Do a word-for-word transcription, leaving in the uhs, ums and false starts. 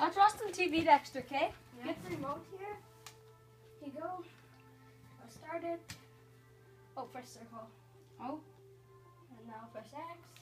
I'll trust in T V, Dexter, okay? Yeah. Get the remote here. Here you go. I'll start it. Oh, press circle. Oh. And now press X.